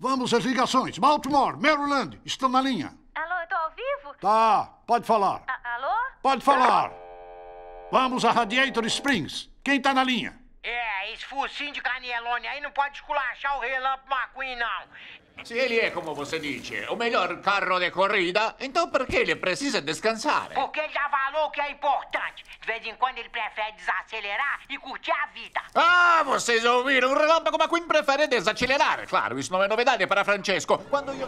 Vamos às ligações. Baltimore, Maryland, estão na linha. Alô, eu tô ao vivo? Tá, pode falar. Alô? Pode falar. Vamos a Radiator Springs. Quem tá na linha? Esse focinho de canelone aí não pode esculachar o Relâmpago McQueen, não. Se ele é, como você diz, o melhor carro de corrida, então por que ele precisa descansar? Porque ele já falou que é importante. De vez em quando ele prefere desacelerar e curtir a vida. Ah, vocês ouviram? O Relâmpago McQueen prefere desacelerar. Claro, isso não é novidade para Francesco. Quando eu...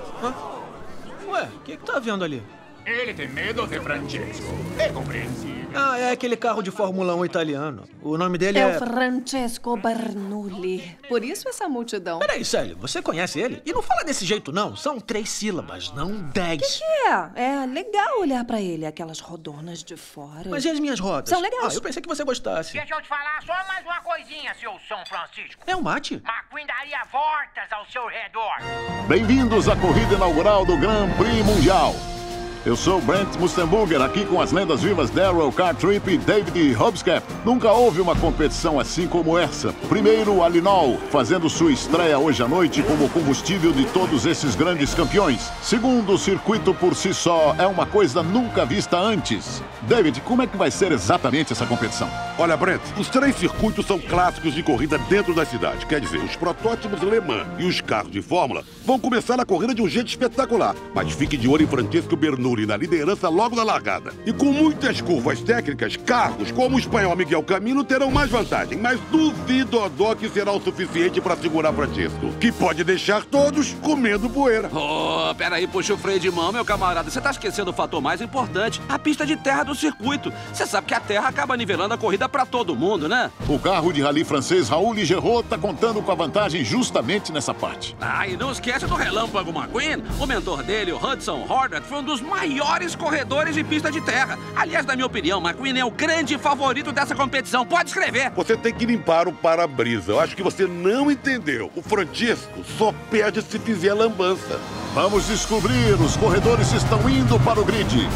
Ué, o que tá vendo ali? Ele tem medo de Francesco. É compreensível. Ah, é aquele carro de Fórmula 1 italiano. O nome dele É o Francesco Bernoulli. Por isso essa multidão. Peraí, Sally, você conhece ele? E não fala desse jeito, não. São 3 sílabas, não 10. É legal olhar pra ele, aquelas rodonas de fora. Mas e as minhas rodas? São legais. Ah, eu pensei que você gostasse. Deixa eu te falar só mais uma coisinha, seu São Francisco. É um mate? McQueen daria voltas ao seu redor. Bem-vindos à corrida inaugural do Grand Prix Mundial. Eu sou Brent Mustenburger, aqui com as lendas vivas Darrell Cartrip e David Hobscap. Nunca houve uma competição assim como essa. Primeiro, a Linol, fazendo sua estreia hoje à noite como combustível de todos esses grandes campeões. Segundo, o circuito por si só é uma coisa nunca vista antes. David, como é que vai ser exatamente essa competição? Olha, Brent, os 3 circuitos são clássicos de corrida dentro da cidade. Quer dizer, os protótipos Le Mans e os carros de Fórmula vão começar a corrida de um jeito espetacular. Mas fique de olho em Francesco Bernoulli na liderança logo na largada. E com muitas curvas técnicas, carros como o espanhol Miguel Camilo terão mais vantagem. Mas duvido que será o suficiente para segurar Francesco, que pode deixar todos comendo poeira. Oh, peraí, puxa o freio de mão, meu camarada. Você tá esquecendo o fator mais importante, a pista de terra do circuito. Você sabe que a terra acaba nivelando a corrida pra todo mundo, né? O carro de rally francês Raul Ligerot tá contando com a vantagem justamente nessa parte. Ah, e não esquece do Relâmpago McQueen. O mentor dele, o Hudson Horvath, foi um dos maiores corredores de pista de terra. Aliás, na minha opinião, McQueen é o grande favorito dessa competição. Pode escrever. Você tem que limpar o para-brisa. Eu acho que você não entendeu. O Francesco só perde se fizer lambança. Vamos descobrir. Os corredores estão indo para o grid.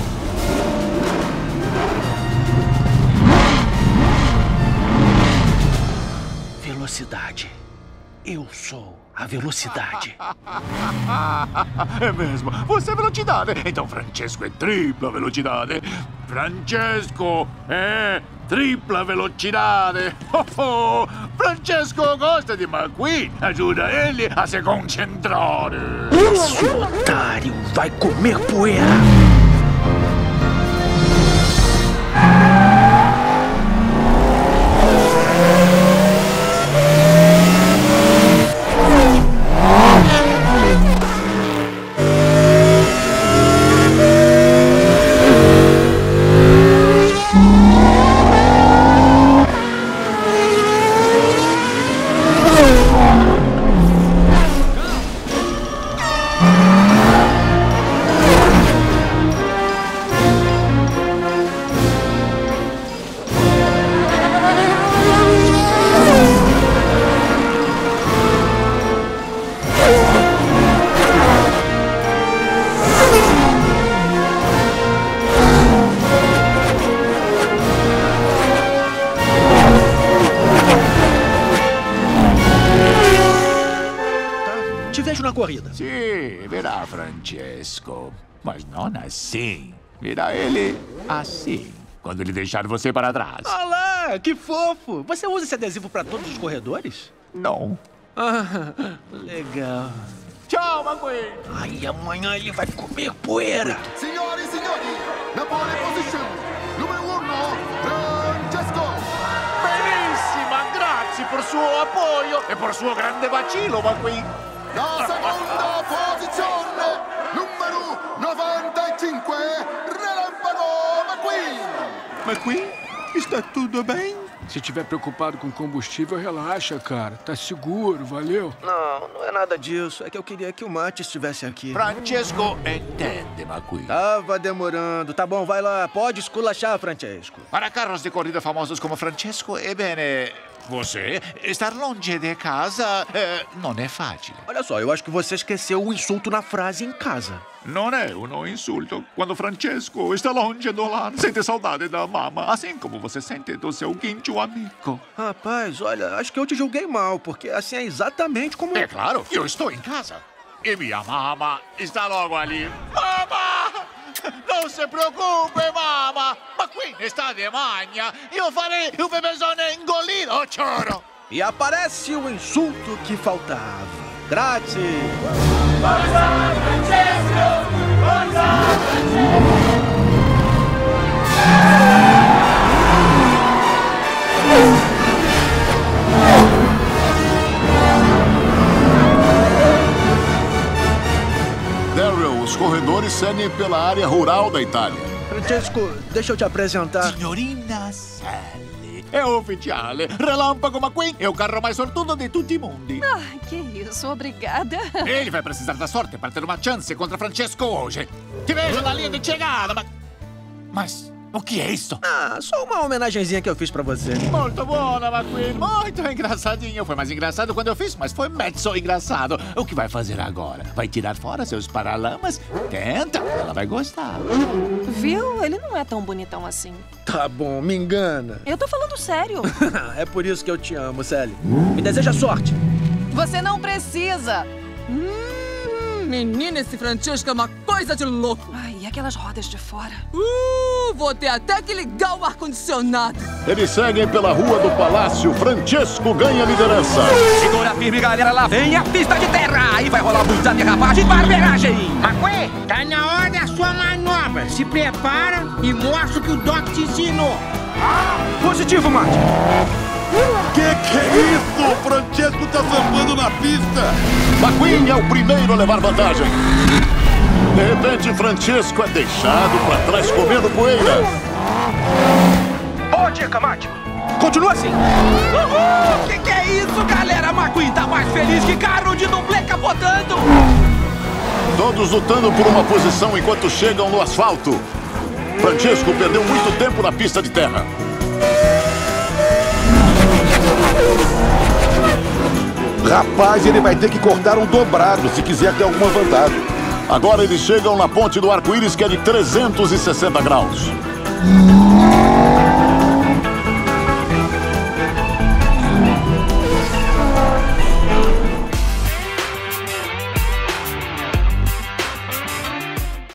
Velocidade. Eu sou a velocidade. É mesmo. Você é velocidade. Então Francesco é tripla velocidade. Francesco é tripla velocidade. Oh, Francesco gosta de McQueen. Ajuda ele a se concentrar. Esse otário vai comer poeira. Te vejo na corrida. Sim, verá Francesco. Mas não assim. Verá ele assim. Quando ele deixar você para trás. Olha lá, que fofo. Você usa esse adesivo para todos os corredores? Não. Ah, legal. Tchau, McQueen. Ai, amanhã ele vai comer poeira. Signori e signori, na pole position, número 1, Francesco. Benissima, grazie por suo apoio e por suo grande vacilo, McQueen. La seconda posizione, numero 95, Relâmpago McQueen. McQueen, está tudo bem? Se estiver preocupado com combustível, relaxa, cara. Tá seguro, valeu? Não é nada disso. É que eu queria que o Mate estivesse aqui. Francesco entende, McQueen. Tava demorando. Tá bom, vai lá. Pode esculachar, Francesco. Para carros de corrida famosos como Francesco, ebbene, você estar longe de casa não é fácil. Olha só, eu acho que você esqueceu o insulto na frase em casa. Não é um insulto. Quando Francesco está longe do lar, sente saudade da mama, assim como você sente do seu quinto amigo. Rapaz, olha, acho que eu te julguei mal, porque assim é exatamente como... É claro, eu estou em casa. E minha mama está logo ali. Mama! Não se preocupe, mama! McQueen está de manhã e eu farei o bebezone engolir o choro. E aparece o insulto que faltava. Grátis! Forza, Francesco! Forza, Francesco! Daryl, os corredores seguem pela área rural da Itália. Francesco, deixa eu te apresentar. Signorina Sally. É o ufficiale. Relâmpago McQueen é o carro mais sortudo de tutti i mondi. Ah, que isso, obrigada. Ele vai precisar da sorte para ter uma chance contra Francesco hoje. Te vejo na linha de chegada, mas o que é isso? Ah, só uma homenagenzinha que eu fiz pra você. Muito boa, McQueen. Muito engraçadinho. Foi mais engraçado quando eu fiz, mas foi mezzo engraçado. O que vai fazer agora? Vai tirar fora seus paralamas? Tenta, ela vai gostar. Viu? Ele não é tão bonitão assim. Tá bom, me engana. Eu tô falando sério. É por isso que eu te amo, Sally. Me deseja sorte. Você não precisa. Menina, esse Francesco é uma coisa de louco. Ai, e aquelas rodas de fora? Vou ter até que ligar o ar-condicionado. Eles seguem pela rua do palácio. Francesco ganha a liderança. Segura firme, galera. Lá vem a pista de terra. E vai rolar muita derrapagem e barbeiragem. McQueen, tá na hora da sua manobra. Se prepara e mostra o que o Doc te ensinou. Positivo, Mate. Que é isso? O Francesco tá sambando na pista. McQueen é o primeiro a levar vantagem. De repente, Francesco é deixado para trás comendo poeira. Boa dica, Mate. Continua assim. Uhul! Que é isso, galera? McQueen tá mais feliz que carro de dublê capotando. Todos lutando por uma posição enquanto chegam no asfalto. Francesco perdeu muito tempo na pista de terra. Rapaz, ele vai ter que cortar um dobrado se quiser ter alguma vantagem. Agora eles chegam na ponte do arco-íris, que é de 360 graus.